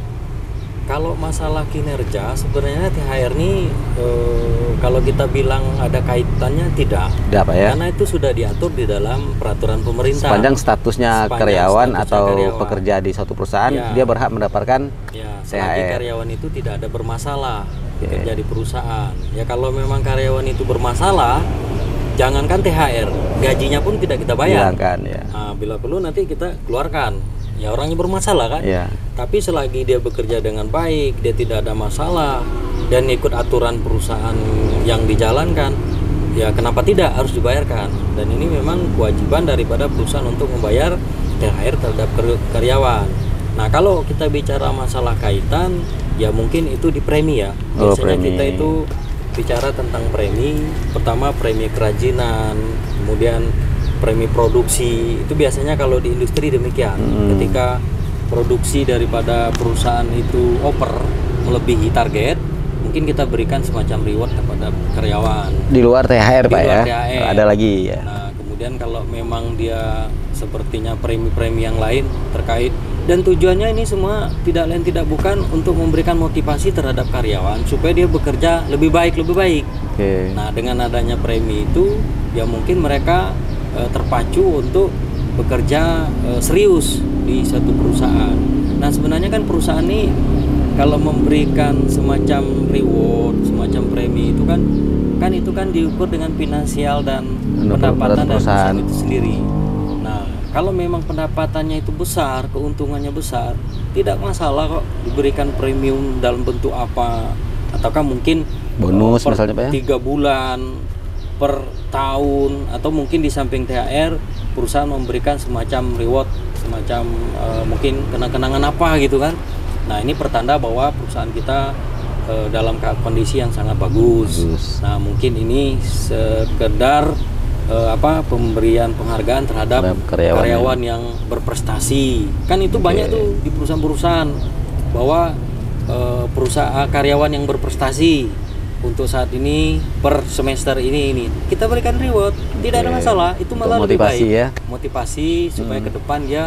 Kalau masalah kinerja sebenarnya T H R ini eh, kalau kita bilang ada kaitannya tidak. Tidak Pak ya? Karena itu sudah diatur di dalam peraturan pemerintah. Sepanjang statusnya Sepanjang karyawan statusnya atau karyawan. pekerja di suatu perusahaan, Ya. dia berhak mendapatkan Ya, T H selagi R. karyawan itu tidak ada bermasalah Oke. bekerja di perusahaan. Ya kalau memang karyawan itu bermasalah, jangankan T H R, gajinya pun tidak kita bayar. Hilangkan ya. Nah, bila perlu nanti kita keluarkan. Ya orangnya bermasalah kan. Ya. Tapi selagi dia bekerja dengan baik, dia tidak ada masalah dan ikut aturan perusahaan yang dijalankan, ya kenapa tidak harus dibayarkan. Dan ini memang kewajiban daripada perusahaan untuk membayar T H R terhadap karyawan. Nah kalau kita bicara masalah kaitan, ya mungkin itu di premi ya. Oh, Biasanya premi. kita itu bicara tentang premi. Pertama premi kerajinan, kemudian premi produksi. Itu biasanya kalau di industri demikian. Hmm. Ketika produksi daripada perusahaan itu over melebihi target, mungkin kita berikan semacam reward kepada karyawan. Di luar T H R Di Pak luar ya? T H R. Ada lagi ya? Nah kemudian kalau memang dia sepertinya premi-premi yang lain terkait, dan tujuannya ini semua tidak lain tidak bukan untuk memberikan motivasi terhadap karyawan supaya dia bekerja lebih baik lebih baik. Oke. Nah dengan adanya premi itu ya mungkin mereka e, terpacu untuk bekerja e, serius di satu perusahaan. Nah sebenarnya kan perusahaan ini kalau memberikan semacam reward, semacam premi itu kan kan itu kan diukur dengan finansial dan pendapatan dari perusahaan itu sendiri. Nah kalau memang pendapatannya itu besar, keuntungannya besar, tidak masalah kok diberikan premium dalam bentuk apa, ataukah mungkin bonus per misalnya Pak ya? tiga bulan, per tahun, atau mungkin di samping T H R perusahaan memberikan semacam reward, semacam uh, mungkin kenang-kenangan apa gitu kan. Nah ini pertanda bahwa perusahaan kita uh, dalam kondisi yang sangat bagus. Bagus. Nah mungkin ini sekedar uh, apa pemberian penghargaan terhadap karyawan, karyawan yang berprestasi. Kan itu Oke. banyak tuh di perusahaan-perusahaan bahwa uh, perusahaan karyawan yang berprestasi untuk saat ini per semester ini ini kita berikan reward, tidak ada Oke. masalah, itu malah Untuk lebih motivasi baik. ya? Motivasi supaya Hmm. ke depan dia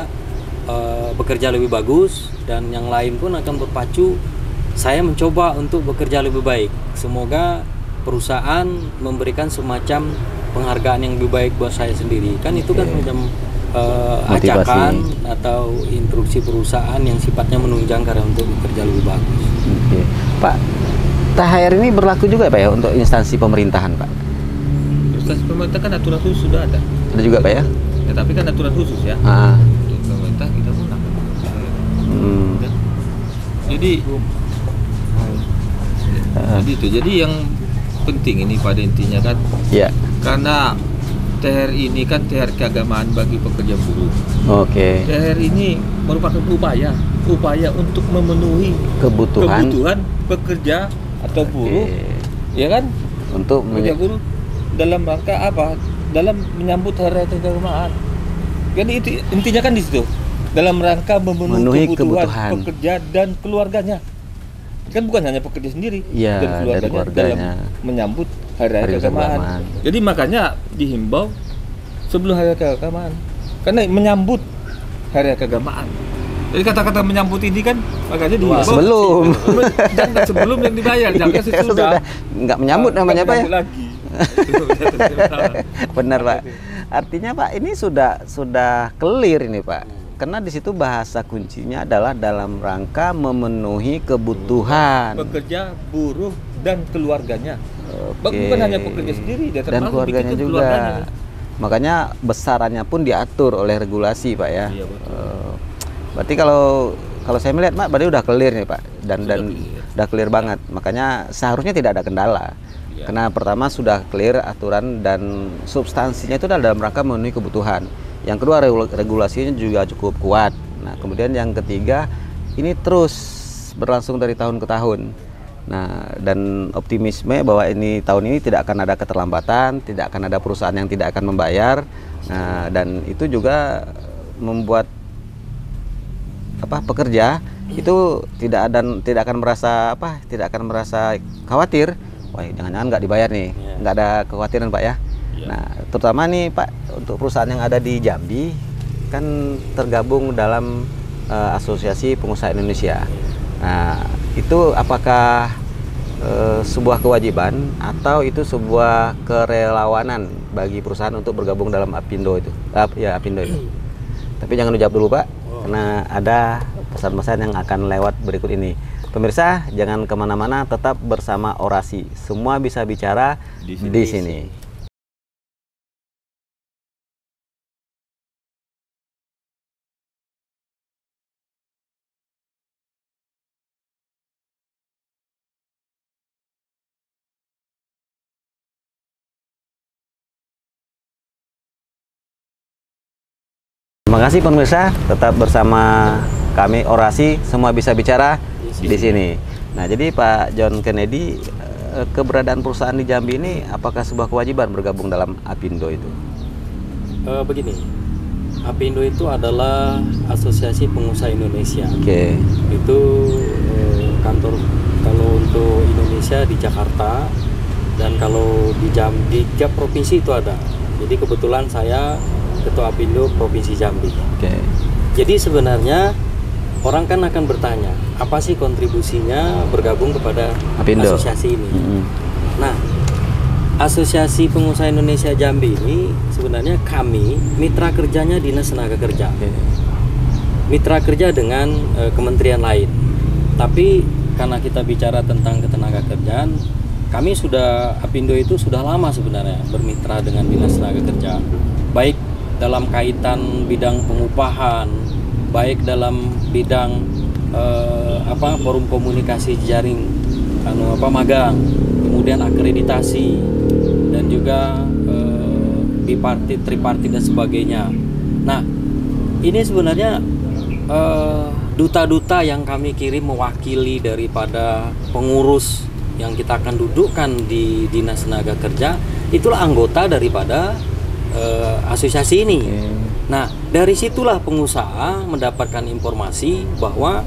uh, bekerja lebih bagus dan yang lain pun akan berpacu. Saya mencoba untuk bekerja lebih baik. Semoga perusahaan memberikan semacam penghargaan yang lebih baik buat saya sendiri. Kan itu kan Oke. semacam uh, Motivasi. ajakan atau instruksi perusahaan yang sifatnya menunjang karyawan untuk bekerja lebih bagus. Oke. Pak, T H R ini berlaku juga Pak ya untuk instansi pemerintahan Pak? Instansi pemerintah kan aturan khusus sudah ada. Ada juga Pak ya? Ya, tapi kan aturan khusus ya. Ah. Untuk pemerintah kita gunakan. Hmm. Ya. Jadi, Ah. jadi itu. Jadi yang penting ini pada intinya kan, Ya. karena T H R ini kan T H R keagamaan bagi pekerja buruh. Oke. T H R ini merupakan upaya, upaya untuk memenuhi Kebutuhan, kebutuhan pekerja atau buruh, Oke. ya kan? Untuk Pekerja menye- buruh dalam rangka apa? Dalam menyambut hari raya keagamaan. Jadi itu intinya kan di situ. Dalam rangka memenuhi, Memenuhi kebutuhan, kebutuhan. pekerja dan keluarganya. Kan bukan hanya pekerja sendiri, Iya, dan keluarganya, dan keluarganya. dalam menyambut hari raya Hari keagamaan. keagamaan. Jadi makanya dihimbau sebelum hari raya keagamaan. Karena menyambut hari raya keagamaan. Jadi kata-kata menyambut ini kan makanya dihimbau Sebelum. jangan sebelum yang dibayar, jangan Iya, sesudah. sesudah. Nggak menyambut Ah, namanya nggak Pak ya? menyambut lagi. Benar Pak. Artinya Pak ini sudah sudah clear ini Pak. Karena di situ bahasa kuncinya adalah dalam rangka memenuhi kebutuhan Pekerja, buruh dan keluarganya. Oke. Bukan hanya pekerja sendiri, dia dan termasuk keluarganya begitu juga. keluarganya. Makanya besarannya pun diatur oleh regulasi Pak ya. Iya, betul. Eh, berarti kalau kalau saya melihat Pak, berarti udah clear nih Pak, dan Sudah dan clear. udah clear banget. Makanya seharusnya tidak ada kendala. Iya. Karena pertama sudah clear aturan dan substansinya itu adalah dalam rangka memenuhi kebutuhan. Yang kedua regul- regulasinya juga cukup kuat. Nah kemudian yang ketiga ini terus berlangsung dari tahun ke tahun. Nah dan optimisme bahwa ini tahun ini tidak akan ada keterlambatan, tidak akan ada perusahaan yang tidak akan membayar. Nah dan itu juga membuat apa pekerja itu tidak ada tidak akan merasa apa tidak akan merasa khawatir, wah jangan-jangan nggak dibayar nih, yeah. nggak ada kekhawatiran Pak ya. Yeah. Nah terutama nih Pak untuk perusahaan yang ada di Jambi kan tergabung dalam uh, Asosiasi Pengusaha Indonesia. Nah itu apakah uh, sebuah kewajiban atau itu sebuah kerelawanan bagi perusahaan untuk bergabung dalam Apindo itu? Uh, ya Apindo itu. Tapi jangan dijawab dulu Pak, karena ada pesan-pesan yang akan lewat berikut ini. Pemirsa, jangan kemana-mana, tetap bersama Orasi. Semua bisa bicara di sini. Di sini. Terima kasih pemirsa, tetap bersama kami Orasi, semua bisa bicara di sini. Nah, jadi Pak John Kennedy, keberadaan perusahaan di Jambi ini apakah sebuah kewajiban bergabung dalam Apindo itu? Uh, begini, Apindo itu adalah Asosiasi Pengusaha Indonesia. Oke. Okay. Itu uh, kantor kalau untuk Indonesia di Jakarta, dan kalau di Jambi, di tiap provinsi itu ada. Jadi kebetulan saya Ketua Apindo Provinsi Jambi. Oke. Okay. Jadi sebenarnya orang kan akan bertanya, apa sih kontribusinya bergabung kepada Apindo, asosiasi ini? Mm-hmm. Nah, Asosiasi Pengusaha Indonesia Jambi ini sebenarnya kami mitra kerjanya Dinas Tenaga Kerja. Okay. Mitra kerja dengan e, kementerian lain. Tapi karena kita bicara tentang ketenaga kerjaan, kami sudah Apindo itu sudah lama sebenarnya bermitra dengan Dinas Tenaga Kerja. Baik dalam kaitan bidang pengupahan, baik dalam bidang eh, apa forum komunikasi jaring anu apa magang, kemudian akreditasi, dan juga eh, bipartit, tripartit dan sebagainya. Nah, ini sebenarnya eh, duta-duta yang kami kirim mewakili daripada pengurus yang kita akan dudukkan di Dinas Tenaga Kerja, itulah anggota daripada Uh, asosiasi ini. Okay. Nah, dari situlah pengusaha mendapatkan informasi bahwa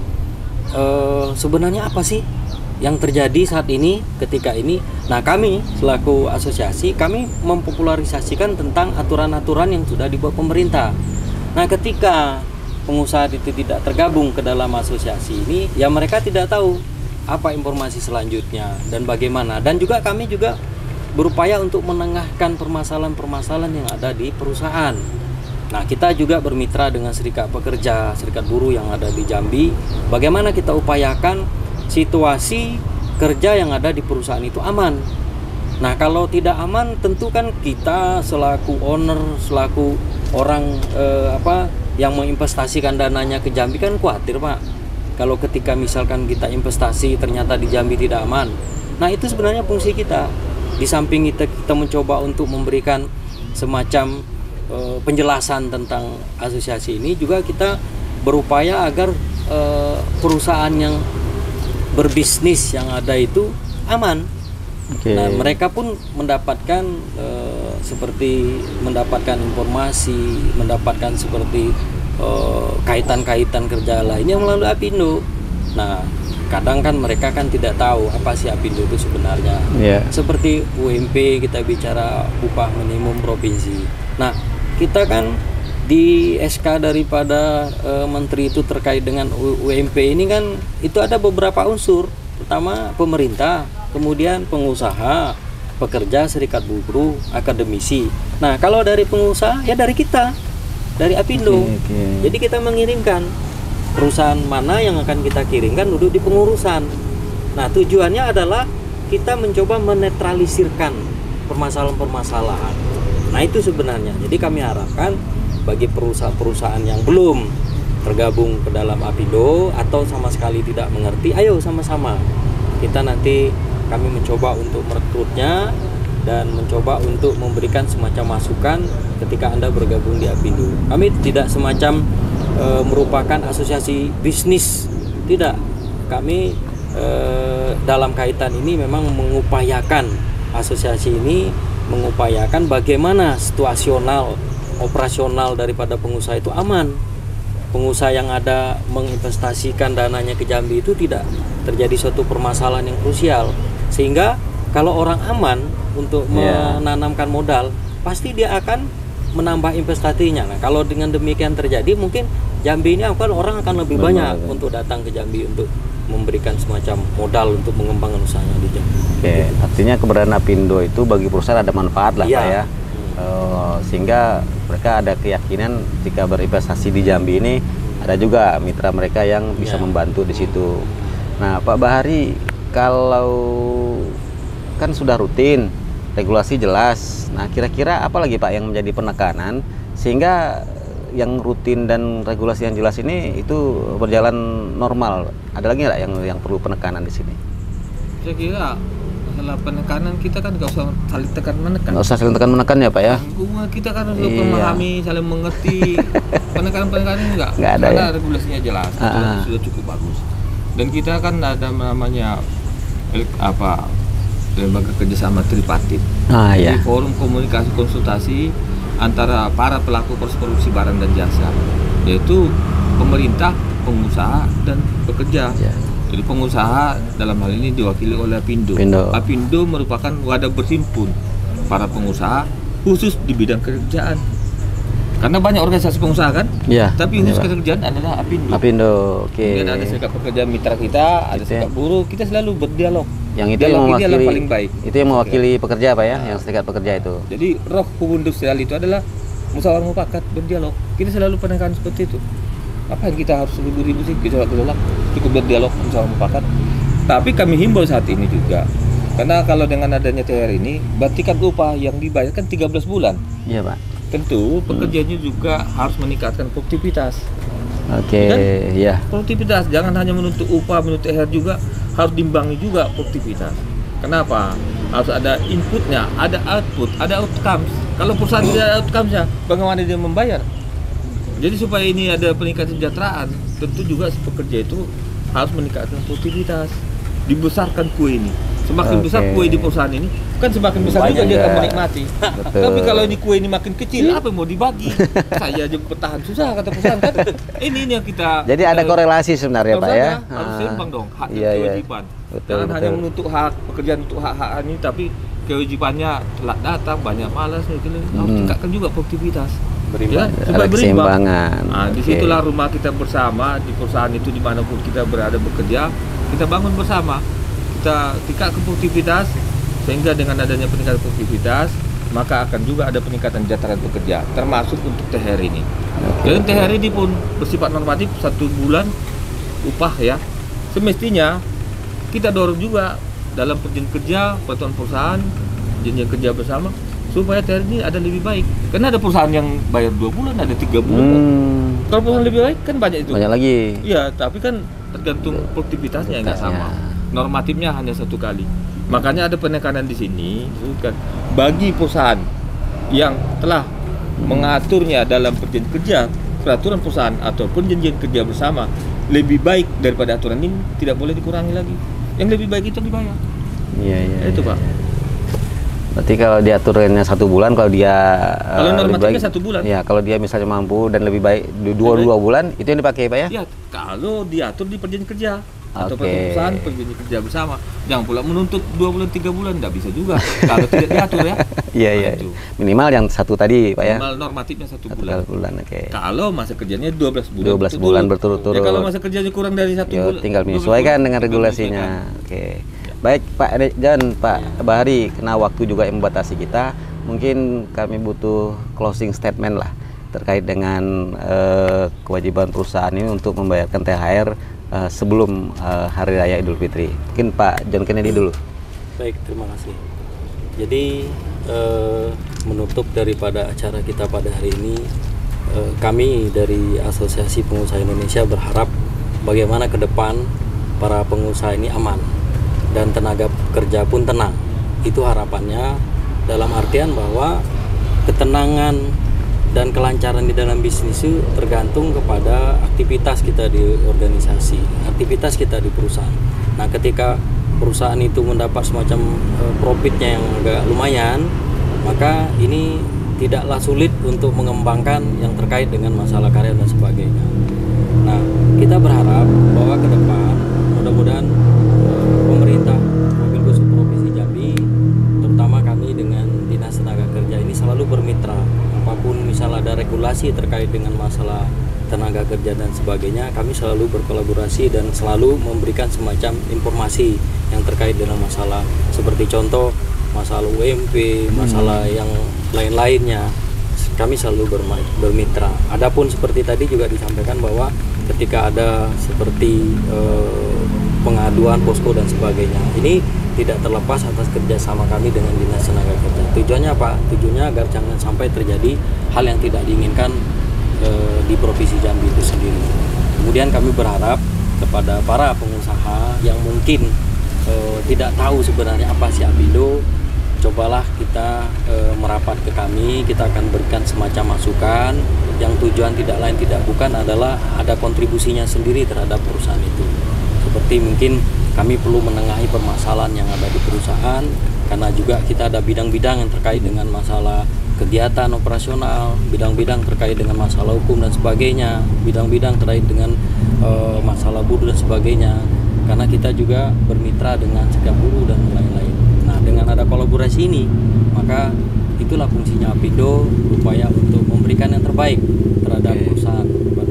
uh, sebenarnya apa sih yang terjadi saat ini ketika ini. Nah, kami selaku asosiasi kami mempopularisasikan tentang aturan-aturan yang sudah dibuat pemerintah. Nah, ketika pengusaha itu tidak tergabung ke dalam asosiasi ini, ya mereka tidak tahu apa informasi selanjutnya dan bagaimana. Dan juga kami juga berupaya untuk menengahkan permasalahan-permasalahan yang ada di perusahaan. Nah, kita juga bermitra dengan serikat pekerja, serikat buruh yang ada di Jambi. Bagaimana kita upayakan situasi kerja yang ada di perusahaan itu aman. Nah, kalau tidak aman, tentu kan kita selaku owner, selaku orang eh, apa yang menginvestasikan dananya ke Jambi kan khawatir, Pak. Kalau ketika misalkan kita investasi ternyata di Jambi tidak aman. Nah, itu sebenarnya fungsi kita. Di samping kita, kita mencoba untuk memberikan semacam e, penjelasan tentang asosiasi ini, juga kita berupaya agar e, perusahaan yang berbisnis yang ada itu aman. Okay. Nah, mereka pun mendapatkan e, seperti mendapatkan informasi, mendapatkan seperti e, kaitan-kaitan kerja lainnya melalui Apindo. Nah, kadang kan mereka kan tidak tahu apa sih Apindo itu sebenarnya. Yeah. Seperti U M P, kita bicara upah minimum provinsi. Nah, kita kan di S K daripada e, menteri itu terkait dengan U M P ini kan itu ada beberapa unsur. Pertama pemerintah, kemudian pengusaha, pekerja, serikat buruh, akademisi. Nah, kalau dari pengusaha ya dari kita, dari Apindo. Okay, okay. Jadi kita mengirimkan perusahaan mana yang akan kita kirimkan duduk di pengurusan. Nah, tujuannya adalah kita mencoba menetralisirkan permasalahan-permasalahan. Nah, itu sebenarnya. Jadi kami harapkan bagi perusahaan-perusahaan yang belum tergabung ke dalam Apindo atau sama sekali tidak mengerti, ayo sama-sama kita nanti kami mencoba untuk merekrutnya dan mencoba untuk memberikan semacam masukan ketika Anda bergabung di Apindo. Kami tidak semacam E, merupakan asosiasi bisnis, tidak. Kami e, dalam kaitan ini memang mengupayakan, asosiasi ini mengupayakan bagaimana situasional operasional daripada pengusaha itu aman. pengusaha yang ada menginvestasikan dananya ke Jambi itu tidak terjadi suatu permasalahan yang krusial, sehingga kalau orang aman untuk Yeah. menanamkan modal pasti dia akan menambah investasinya. Nah, kalau dengan demikian terjadi, mungkin Jambi ini akan orang akan lebih Benar, banyak benar. untuk datang ke Jambi untuk memberikan semacam modal untuk mengembangkan usahanya di Jambi. Oke, artinya keberadaan Apindo itu bagi perusahaan ada manfaat lah Iya. Pak ya. Eh, sehingga mereka ada keyakinan jika berinvestasi di Jambi ini ada juga mitra mereka yang bisa Iya. membantu di situ. Nah, Pak Bahari, kalau kan sudah rutin, regulasi jelas. Nah, kira-kira apa lagi Pak yang menjadi penekanan sehingga yang rutin dan regulasi yang jelas ini itu berjalan normal? Ada lagi nggak yang yang perlu penekanan di sini? Saya kira masalah penekanan kita kan nggak usah saling tekan menekan. Nggak usah saling tekan menekan ya Pak ya? Hubungan kita kan harus Iya. memahami, saling mengerti. Penekanan-penekanan enggak. Nggak ada Karena ya? regulasinya jelas, Ah, aturan ah. sudah cukup bagus. Dan kita kan ada namanya eh, apa lembaga kerjasama tripartit. Ah Jadi ya. forum komunikasi konsultasi antara para pelaku proses produksi barang dan jasa, yaitu pemerintah, pengusaha, dan pekerja. Ya. Jadi pengusaha dalam hal ini diwakili oleh Apindo. Apindo. Apindo merupakan wadah berhimpun para pengusaha khusus di bidang kerjaan. Karena banyak organisasi pengusaha kan, Iya. tapi iya, khusus Pak. kerjaan adalah Apindo. Apindo, oke. Kemudian ada serikat pekerja mitra kita, ada Gitu ya. serikat buruh, kita selalu berdialog. Yang itu Dialog yang ini adalah mewakili paling baik. Itu yang mewakili pekerja Pak ya, yang serikat pekerja itu. Jadi roh hukum industrial itu adalah musyawarah mufakat, berdialog. Kita selalu penekan seperti itu. Apa yang kita harus ribu-ribu sih, kita gejolak, cukup berdialog, musyawarah mufakat. Tapi kami himbau saat ini juga, karena kalau dengan adanya T H R ini, berarti kan upah yang dibayarkan tiga belas bulan. Iya Pak. Tentu pekerjanya juga harus meningkatkan produktivitas. Oke, Dan ya. Produktivitas, jangan hanya menuntut upah, menuntut T H R juga, harus diimbangi juga produktivitas. Kenapa? Harus ada inputnya, ada output, ada outcomes. Kalau perusahaan tidak ada outcomes-nya, bagaimana dia membayar? Jadi supaya ini ada peningkatan kesejahteraan, tentu juga si pekerja itu harus meningkatkan produktivitas, dibesarkan kue ini. Semakin Oke. besar kue di perusahaan ini, kan semakin besar Banyak juga dia ya. akan menikmati. Betul. Tapi kalau ini kue ini makin kecil, apa yang mau dibagi? Saya aja bertahan susah kata perusahaan kan. Ini ini yang kita. Jadi ada eh, korelasi sebenarnya Pak ya. harus ada, harus seimbang dong, hak dan Iya, iya. kewajiban. Betul, Jangan betul. hanya menuntut hak pekerjaan untuk hak-hak ini, tapi kewajibannya telat datang, banyak malas, gitu. Harus Hmm. tingkatkan juga produktivitas. Berimbang. Ya, Ada supaya berimbang. keseimbangan. Nah, Oke. disitulah rumah kita bersama di perusahaan itu, dimanapun kita berada bekerja, kita bangun bersama, kita tingkatkan produktivitas, sehingga dengan adanya peningkatan produktivitas, maka akan juga ada peningkatan kesejahteraan pekerja, termasuk untuk T H R ini. Dan T H R ini pun bersifat normatif satu bulan upah ya. Semestinya kita dorong juga dalam perjanjian kerja, peraturan perusahaan, perjanjian kerja bersama, supaya T H R ini ada lebih baik. Karena ada perusahaan yang bayar dua bulan, ada tiga bulan. Hmm, Kalau perusahaan lebih baik kan banyak itu. banyak lagi. Iya, tapi kan tergantung produktivitasnya nggak sama. Normatifnya hanya satu kali. Makanya ada penekanan di sini kan bagi perusahaan yang telah mengaturnya dalam perjanjian kerja, peraturan perusahaan atau perjanjian kerja bersama lebih baik daripada aturan ini, tidak boleh dikurangi lagi. Yang lebih baik itu dibayar. Iya, iya. Itu iya. Pak. Berarti kalau diaturannya satu bulan, kalau dia Kalau eh, lebih normatifnya baik- satu bulan. Ya, kalau dia misalnya mampu dan lebih baik du- dua Lebih dua bulan, itu yang dipakai Pak ya? Ya, kalau diatur di perjanjian kerja atau Oke. perusahaan perjanjian kerja bersama, jangan pula menuntut dua bulan tiga bulan, nggak bisa juga kalau tidak diatur ya. Iya, Nah, iya. itu. Minimal yang satu tadi Pak ya. Normal normatifnya satu Satu bulan. kali bulan, oke. Kalau masa kerjanya dua belas bulan. dua belas bulan berturut-turut. Ya, kalau masa kerjanya kurang dari satu Yo, bulan, tinggal dua belas menyesuaikan bulan, dengan tinggal regulasinya. Oke. Baik Pak dan Pak Bahari, karena waktu juga yang membatasi kita, mungkin kami butuh closing statement lah terkait dengan eh, kewajiban perusahaan ini untuk membayarkan T H R eh, sebelum eh, Hari Raya Idul Fitri. Mungkin Pak John Kennedy dulu. Baik, terima kasih. Jadi eh, menutup daripada acara kita pada hari ini, eh, kami dari Asosiasi Pengusaha Indonesia berharap bagaimana ke depan para pengusaha ini aman dan tenaga kerja pun tenang. Itu harapannya, dalam artian bahwa ketenangan dan kelancaran di dalam bisnis itu tergantung kepada aktivitas kita di organisasi, aktivitas kita di perusahaan. Nah, ketika perusahaan itu mendapat semacam uh, profitnya yang agak lumayan, maka ini tidaklah sulit untuk mengembangkan yang terkait dengan masalah karya dan sebagainya. Nah, kita berharap bahwa ke depan mudah-mudahan eh, pemerintah Mobil Gosok Provinsi Jambi, terutama kami dengan Dinas Tenaga Kerja ini selalu bermitra. Apapun misal ada regulasi terkait dengan masalah tenaga kerja dan sebagainya, kami selalu berkolaborasi dan selalu memberikan semacam informasi yang terkait dengan masalah seperti contoh masalah U M P, masalah yang lain-lainnya. Kami selalu bermitra. Adapun seperti tadi juga disampaikan bahwa ketika ada seperti eh, pengaduan posko dan sebagainya, ini tidak terlepas atas kerjasama kami dengan Dinas Tenaga Kerja. Tujuannya apa? Tujuannya agar jangan sampai terjadi hal yang tidak diinginkan eh, di Provinsi Jambi itu sendiri. Kemudian kami berharap kepada para pengusaha yang mungkin eh, tidak tahu sebenarnya apa sih Apindo, cobalah kita e, merapat ke kami, kita akan berikan semacam masukan yang tujuan tidak lain tidak bukan adalah ada kontribusinya sendiri terhadap perusahaan itu. Seperti mungkin kami perlu menengahi permasalahan yang ada di perusahaan, karena juga kita ada bidang-bidang yang terkait dengan masalah kegiatan operasional, bidang-bidang terkait dengan masalah hukum dan sebagainya, bidang-bidang terkait dengan e, masalah buruh dan sebagainya, karena kita juga bermitra dengan serikat buruh dan lain-lain. Nah, dengan ada kolaborasi ini, maka itulah fungsinya Apindo, upaya untuk memberikan yang terbaik terhadap Oke. perusahaan.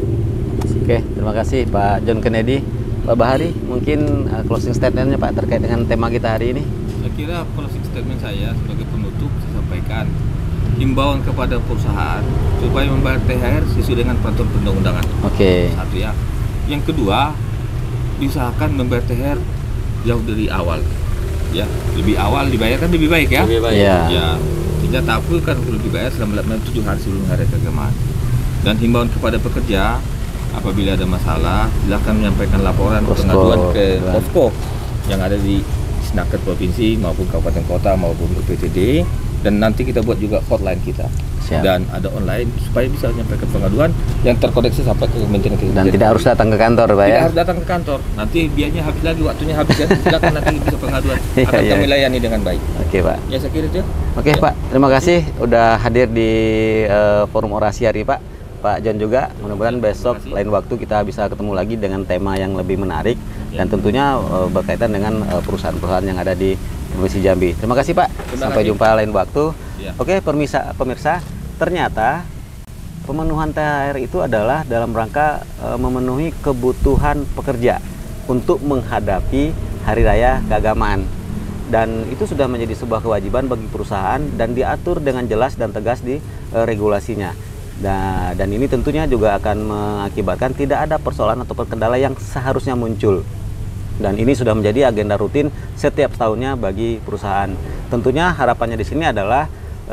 Oke, terima kasih Pak John Kennedy. Pak Bahari, mungkin uh, closing statementnya Pak terkait dengan tema kita hari ini. Saya kira closing statement saya sebagai penutup saya sampaikan himbauan kepada perusahaan supaya membayar T H R sesuai dengan peraturan perundang-undangan. Oke. Satu ya. Yang kedua, diusahakan membayar T H R jauh dari awal. Ya, lebih awal dibayar kan lebih baik ya. Lebih baik. Iya. Ya, tidak takut kan perlu dibayar selama tujuh hari sebelum hari keagamaan. Dan himbauan kepada pekerja, apabila ada masalah, silakan menyampaikan laporan Posko. pengaduan ke Ya. posko yang ada di Snaker Provinsi maupun Kabupaten Kota maupun U P T D, dan nanti kita buat juga hotline kita. Siap. Dan ada online supaya bisa menyampaikan pengaduan yang terkoneksi sampai ke Kementerian Kesehatan. Dan tidak harus datang ke kantor Pak Tidak ya. harus datang ke kantor. Nanti biayanya habis lagi, waktunya habis ya. Silakan nanti bisa pengaduan. Iya, Akan iya. kami layani dengan baik. Oke Pak. Ya saya kira itu. Oke Ya. Pak, terima kasih udah hadir di eh, forum orasi hari Pak. Pak John juga, mudah-mudahan besok kasih. lain waktu kita bisa ketemu lagi dengan tema yang lebih menarik Ya. dan tentunya eh, berkaitan dengan eh, perusahaan-perusahaan yang ada di Provinsi Jambi. Terima kasih Pak. Terima Sampai kasih. jumpa lain waktu. Ya. Oke, pemirsa, pemirsa, ternyata pemenuhan T H R itu adalah dalam rangka eh, memenuhi kebutuhan pekerja untuk menghadapi hari raya keagamaan. Dan itu sudah menjadi sebuah kewajiban bagi perusahaan dan diatur dengan jelas dan tegas di eh, regulasinya. Dan, dan ini tentunya juga akan mengakibatkan tidak ada persoalan atau kendala yang seharusnya muncul. Dan ini sudah menjadi agenda rutin setiap tahunnya bagi perusahaan. Tentunya harapannya di sini adalah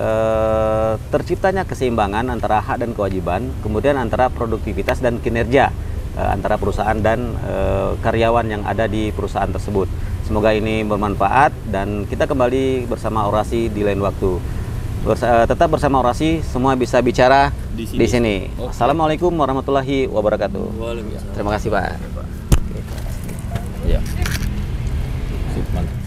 eh, terciptanya keseimbangan antara hak dan kewajiban, kemudian antara produktivitas dan kinerja eh, antara perusahaan dan eh, karyawan yang ada di perusahaan tersebut. Semoga ini bermanfaat dan kita kembali bersama orasi di lain waktu. Bersa tetap bersama orasi, semua bisa bicara Di sini. di sini. Oke. assalamualaikum warahmatullahi wabarakatuh. Waalaikumsalam. Terima kasih Pak. Ya. Sip, mantap.